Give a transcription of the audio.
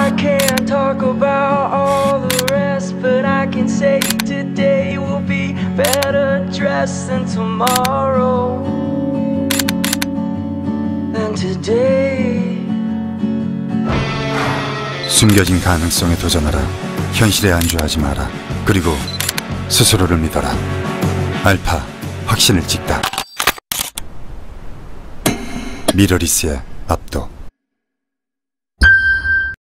I can't talk about all the rest, but I can say today will be better dressed than tomorrow, than today. 숨겨진 가능성에 도전하라. 현실에 안주하지 마라. 그리고 스스로를 믿어라. 알파, 확신을 찍다. 미러리스의 압도.